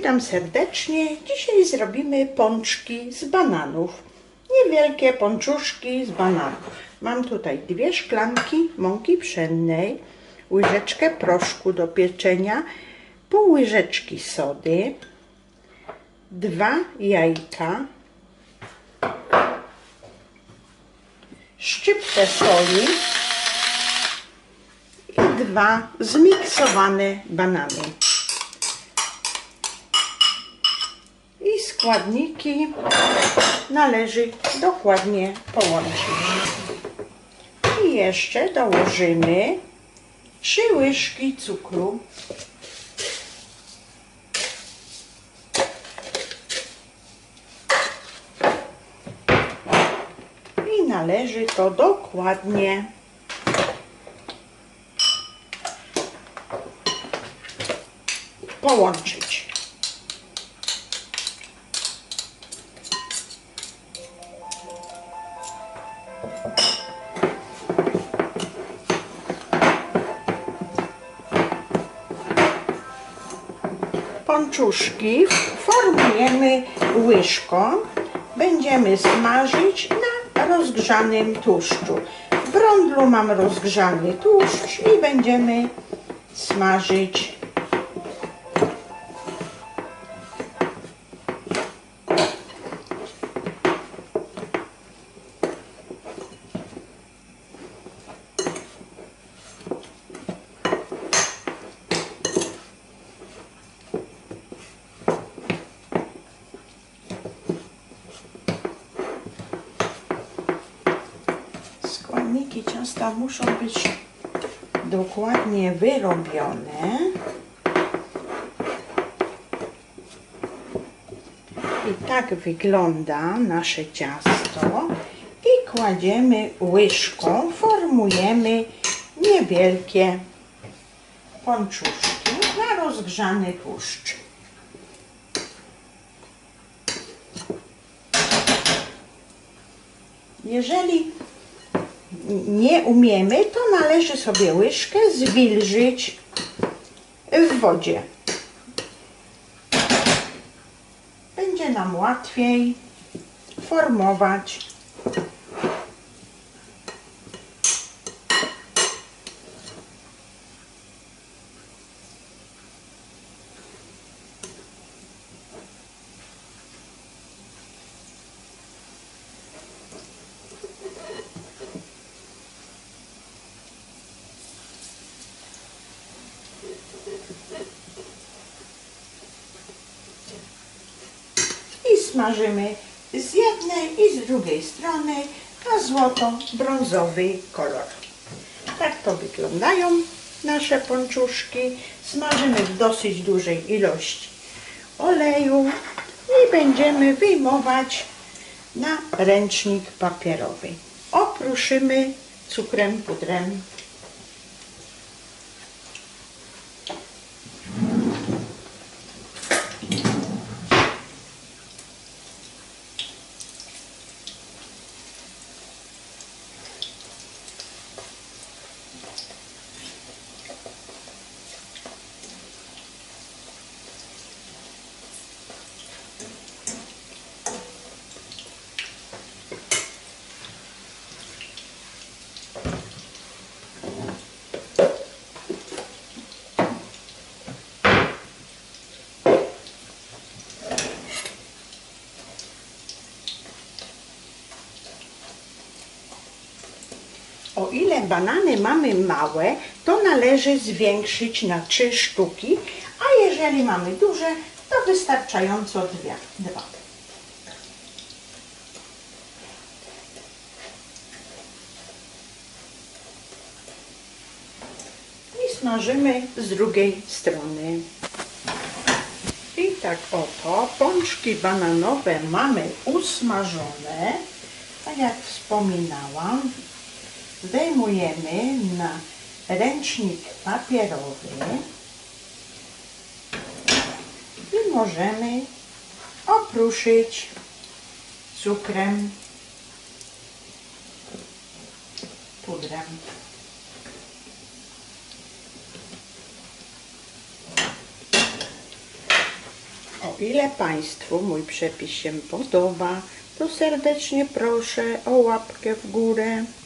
Witam serdecznie. Dzisiaj zrobimy pączki z bananów. Niewielkie pączuszki z bananów. Mam tutaj 2 szklanki mąki pszennej, łyżeczkę proszku do pieczenia, pół łyżeczki sody, 2 jajka, szczyptę soli i 2 zmiksowane banany. I składniki należy dokładnie połączyć. I jeszcze dołożymy 3 łyżki cukru. I należy to dokładnie połączyć. Pączuszki formujemy łyżką. Będziemy smażyć na rozgrzanym tłuszczu. W rondlu mam rozgrzany tłuszcz i będziemy smażyć . Składniki ciasta muszą być dokładnie wyrobione. I tak wygląda nasze ciasto. I kładziemy łyżką, formujemy niewielkie pączuszki na rozgrzany tłuszcz. Jeżeli nie umiemy, to należy sobie łyżkę zwilżyć w wodzie. Będzie nam łatwiej formować . Smażymy z jednej i z drugiej strony na złoto-brązowy kolor. Tak to wyglądają nasze pączuszki. Smażymy w dosyć dużej ilości oleju i będziemy wyjmować na ręcznik papierowy. Opruszymy cukrem pudrem. O ile banany mamy małe, to należy zwiększyć na 3 sztuki, a jeżeli mamy duże, to wystarczająco 2. I smażymy z drugiej strony. I tak oto pączki bananowe mamy usmażone, tak jak wspominałam. Zdejmujemy na ręcznik papierowy i możemy opruszyć cukrem, pudrem. O ile Państwu mój przepis się podoba, to serdecznie proszę o łapkę w górę.